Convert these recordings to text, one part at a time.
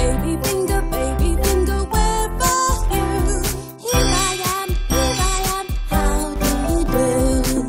baby finger, where are you? Here I am, how do you do?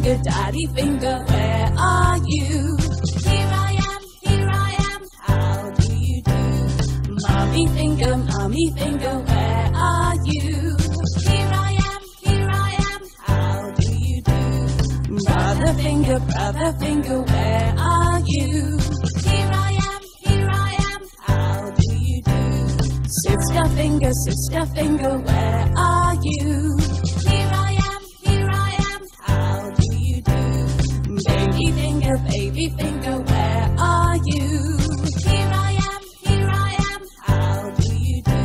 finger, daddy finger, where are you? Here I am, how do you do? Mommy finger, where are you? Here I am, how do you do? Brother finger, where are you? Here I am, how do you do? Sister finger, where are you? Here I am, how do you do? Baby finger, where are you? Here I am, how do you do?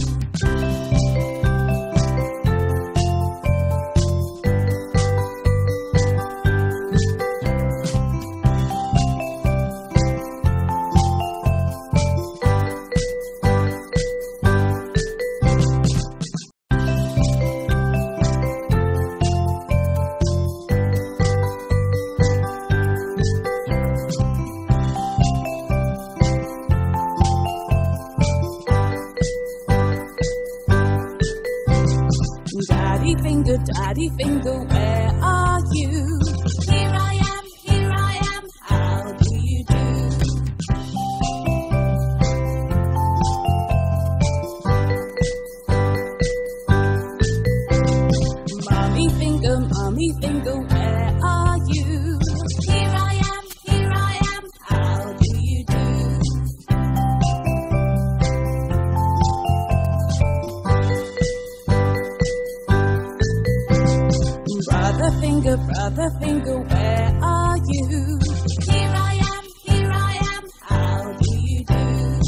Daddy finger, where are you? Here I am, how do you do? Mommy finger, where are you? Here I am, how do you do? Brother finger, where are you? Here I am, how do you do?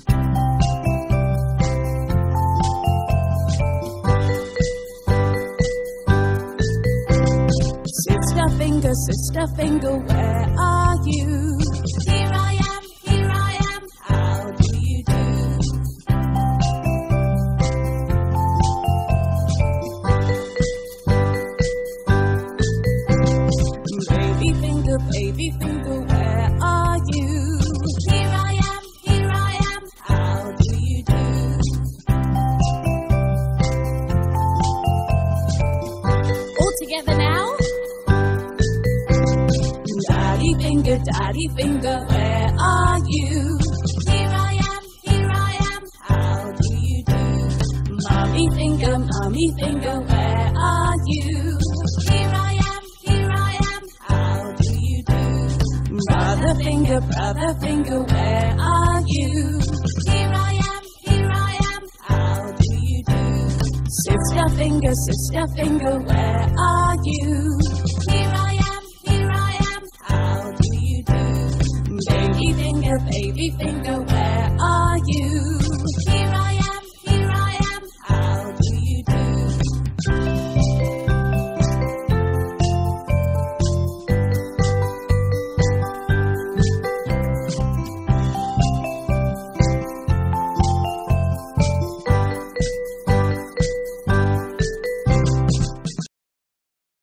Sister finger, where are you? Here I am, how do you do? Baby finger, where are you? Here I am, how do you do? All together now. Daddy finger, where are you? Here I am, how do you do? Mommy finger, where are you? Here I am, how do you do? Brother finger, where are you? Here I am, how do you do? Sister finger, where are you? Here I am, how do you do? Baby finger, where are you?